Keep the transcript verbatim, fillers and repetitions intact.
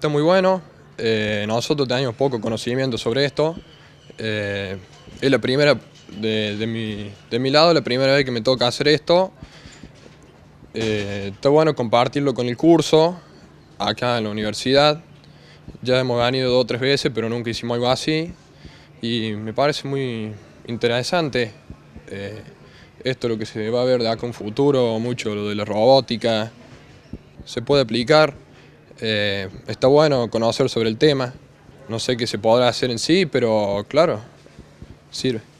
Está muy bueno, eh, nosotros tenemos poco conocimiento sobre esto. Eh, es la primera, de, de, mi, de mi lado, la primera vez que me toca hacer esto. Eh, está bueno compartirlo con el curso, acá en la universidad. Ya hemos venido dos o tres veces, pero nunca hicimos algo así. Y me parece muy interesante. Eh, esto es lo que se va a ver de acá en un futuro, mucho lo de la robótica. Se puede aplicar. Eh, está bueno conocer sobre el tema. No sé qué se podrá hacer en sí, pero claro, sirve.